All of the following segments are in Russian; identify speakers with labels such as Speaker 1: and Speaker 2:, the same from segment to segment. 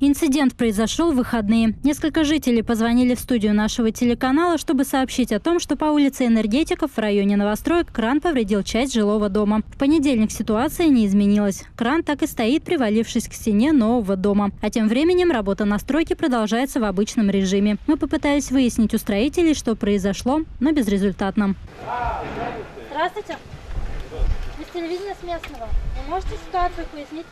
Speaker 1: Инцидент произошел в выходные. Несколько жителей позвонили в студию нашего телеканала, чтобы сообщить о том, что по улице Энергетиков в районе новостроек кран повредил часть жилого дома. В понедельник ситуация не изменилась. Кран так и стоит, привалившись к стене нового дома. А тем временем работа на стройке продолжается в обычном режиме. Мы попытались выяснить у строителей, что произошло, но безрезультатно.
Speaker 2: Здравствуйте. Вы с телевидения с местного. Вы можете ситуацию пояснить?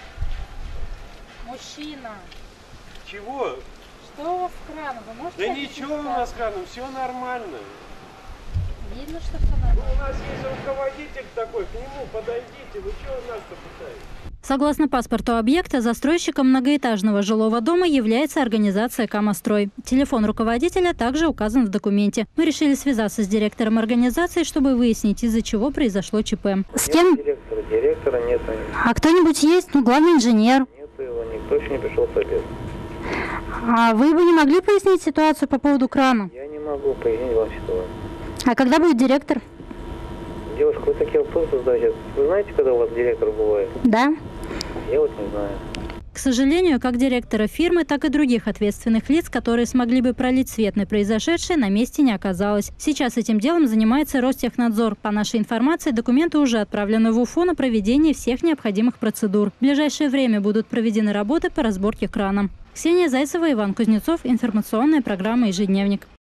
Speaker 2: Мужчина.
Speaker 3: Чего?
Speaker 2: Что у вас с краном? Вы можете?
Speaker 3: Да ничего у нас с краном, все нормально.
Speaker 2: Видно, что все нормально.
Speaker 3: У нас есть руководитель такой, к нему подойдите, вы чего нас-то пытаетесь?
Speaker 1: Согласно паспорту объекта, застройщиком многоэтажного жилого дома является организация «Камастрой». Телефон руководителя также указан в документе. Мы решили связаться с директором организации, чтобы выяснить, из-за чего произошло ЧП. С кем?
Speaker 3: Директора нет.
Speaker 1: А кто-нибудь есть? Ну, главный инженер.
Speaker 3: Нет его, никто еще не пришел с обеда.
Speaker 1: А вы бы не могли пояснить ситуацию по поводу крана?
Speaker 3: Я не могу пояснить вам ситуацию.
Speaker 1: А когда будет директор?
Speaker 3: Девушка, вы такие вопросы задаете. Вы знаете, когда у вас директор бывает?
Speaker 1: Да.
Speaker 3: Я вот не знаю.
Speaker 1: К сожалению, как директора фирмы, так и других ответственных лиц, которые смогли бы пролить свет на произошедшее, на месте не оказалось. Сейчас этим делом занимается Ростехнадзор. По нашей информации, документы уже отправлены в Уфу на проведение всех необходимых процедур. В ближайшее время будут проведены работы по разборке крана. Ксения Зайцева, Иван Кузнецов. Информационная программа «Ежедневник».